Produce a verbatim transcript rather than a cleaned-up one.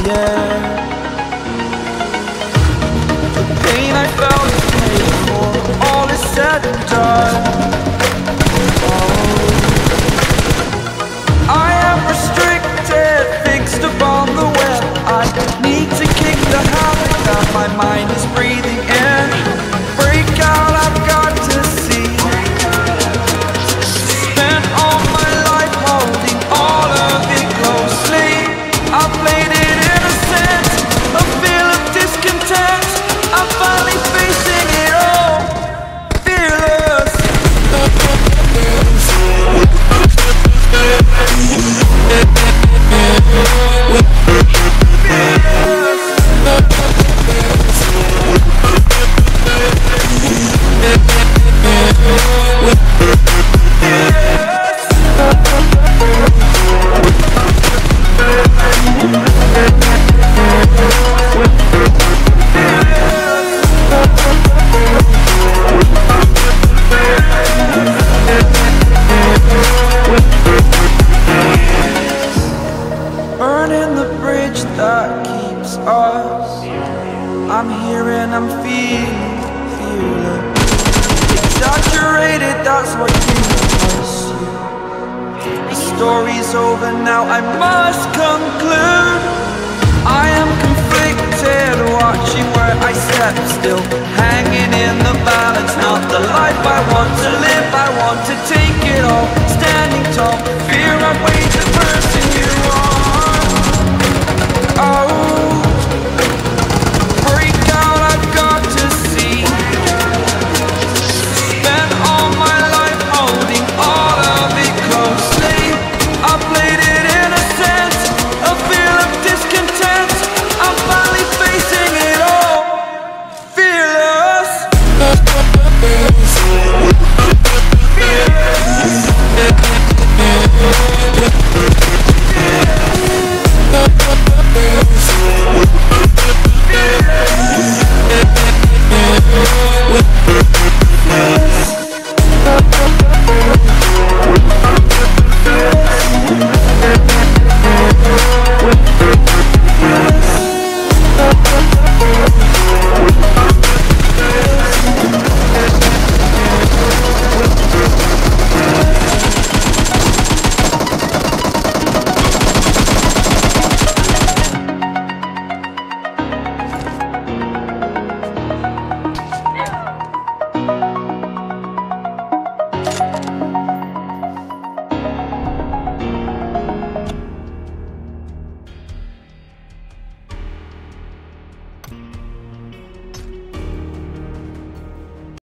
air. The pain I felt is paid for, all is said and done. Oh, I am restricted, fixed upon the web. I need to kick the habit that my mind is breathing in. Break out, I've got to see. Spent all my life holding all of it closely. I played it innocent, a feel of discontent. I'm finally facing it all, fearless. Burning the bridge that keeps us. I'm here and I'm feeling, feeling exaggerated, that's what keeps you. The story's over now, I must conclude.